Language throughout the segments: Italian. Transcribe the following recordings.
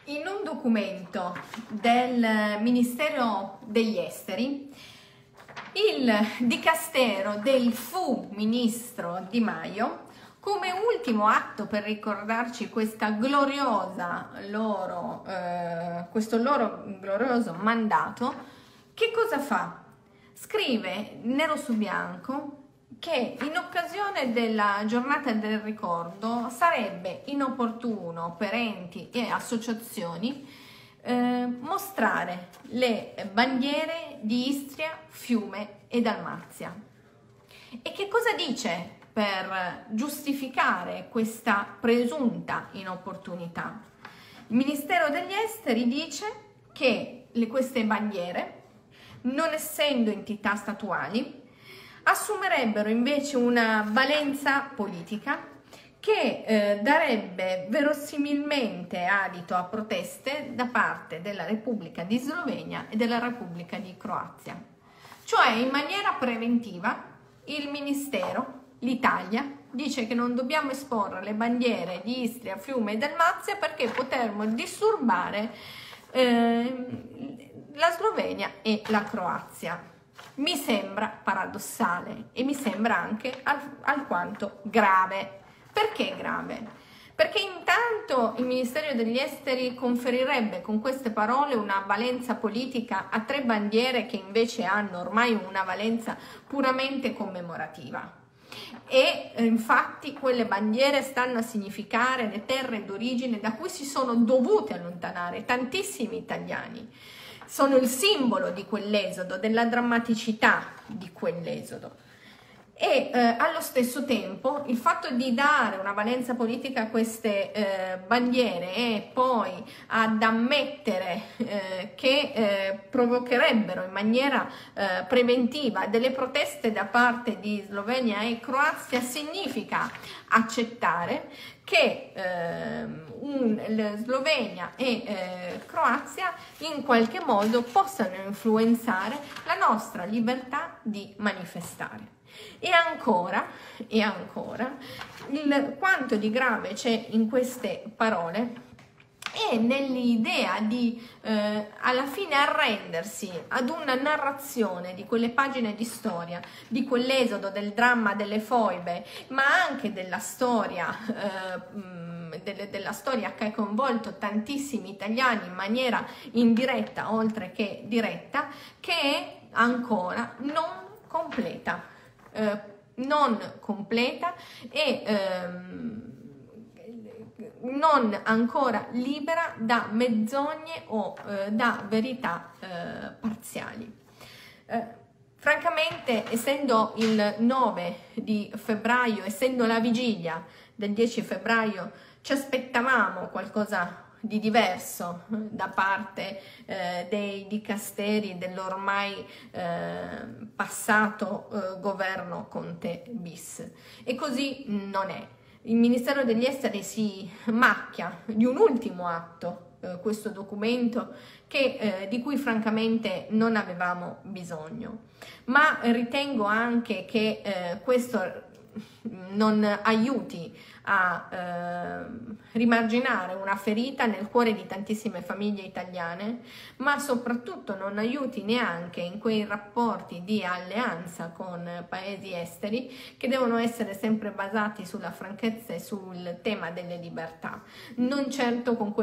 In un documento del Ministero degli Esteri, il dicastero del fu ministro Di Maio, come ultimo atto per ricordarci questa gloriosa questo loro glorioso mandato, che cosa fa? Scrive nero su bianco che in occasione della giornata del ricordo sarebbe inopportuno per enti e associazioni mostrare le bandiere di Istria, Fiume e Dalmazia. E che cosa dice per giustificare questa presunta inopportunità? Il Ministero degli Esteri dice che queste bandiere, non essendo entità statuali, assumerebbero invece una valenza politica che darebbe verosimilmente adito a proteste da parte della Repubblica di Slovenia e della Repubblica di Croazia. Cioè, in maniera preventiva, il Ministero, l'Italia, dice che non dobbiamo esporre le bandiere di Istria, Fiume e Dalmazia perché potremmo disturbare la Slovenia e la Croazia. Mi sembra paradossale e mi sembra anche alquanto grave. Perché grave? Perché intanto il Ministero degli Esteri conferirebbe con queste parole una valenza politica a tre bandiere che invece hanno ormai una valenza puramente commemorativa. E infatti quelle bandiere stanno a significare le terre d'origine da cui si sono dovute allontanare tantissimi italiani. Sono il simbolo di quell'esodo, della drammaticità di quell'esodo. E allo stesso tempo il fatto di dare una valenza politica a queste bandiere e poi ad ammettere che provocherebbero in maniera preventiva delle proteste da parte di Slovenia e Croazia significa accettare che Slovenia e Croazia in qualche modo possano influenzare la nostra libertà di manifestare. E ancora, quanto di grave c'è in queste parole è nell'idea di alla fine arrendersi ad una narrazione di quelle pagine di storia, di quell'esodo, del dramma, delle foibe, ma anche della storia che ha coinvolto tantissimi italiani in maniera indiretta oltre che diretta, che è ancora non completa e non ancora libera da menzogne o da verità parziali. Francamente, essendo il 9 di febbraio, essendo la vigilia del 10 febbraio, ci aspettavamo qualcosa di diverso da parte dei dicasteri dell'ormai passato governo Conte bis, e così non è. Il Ministero degli Esteri si macchia di un ultimo atto, questo documento di cui francamente non avevamo bisogno, ma ritengo anche che questo non aiuti a rimarginare una ferita nel cuore di tantissime famiglie italiane, ma soprattutto non aiuti neanche in quei rapporti di alleanza con paesi esteri che devono essere sempre basati sulla franchezza e sul tema delle libertà, non certo con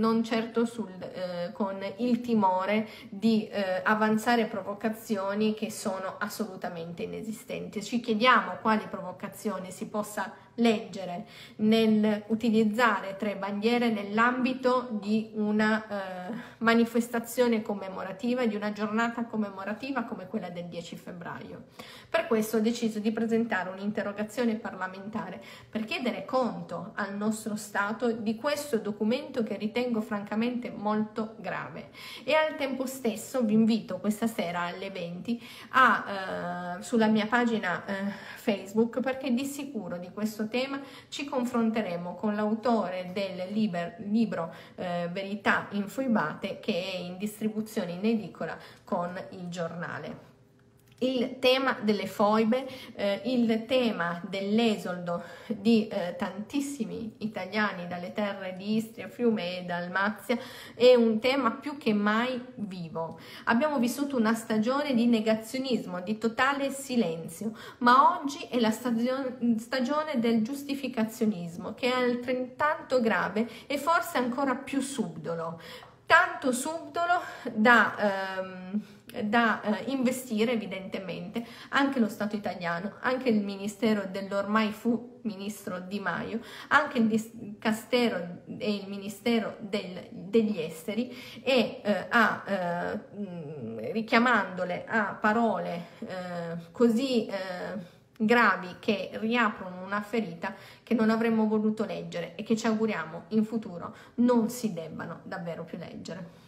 il timore di avanzare provocazioni che sono assolutamente inesistenti. Ci chiediamo quali provocazioni si possa leggere nel utilizzare tre bandiere nell'ambito di una manifestazione commemorativa, di una giornata commemorativa come quella del 10 febbraio. Per questo ho deciso di presentare un'interrogazione parlamentare per chiedere conto al nostro Stato di questo documento che ritengo francamente molto grave, e al tempo stesso vi invito questa sera alle 20 sulla mia pagina Facebook, perché di sicuro di questo tema ci confronteremo con l'autore del libro Verità infoibate, che è in distribuzione in edicola con il giornale. il tema delle foibe, il tema dell'esodo di tantissimi italiani dalle terre di Istria, Fiume e Dalmazia è un tema più che mai vivo. Abbiamo vissuto una stagione di negazionismo, di totale silenzio, ma oggi è la stagione del giustificazionismo, che è altrettanto grave e forse ancora più subdolo. Tanto subdolo da investire evidentemente anche lo Stato italiano, anche il ministero dell'ormai fu ministro Di Maio, anche il Dicastero e il ministero degli esteri, e richiamandole a parole così gravi che riaprono una ferita che non avremmo voluto leggere e che ci auguriamo in futuro non si debbano davvero più leggere.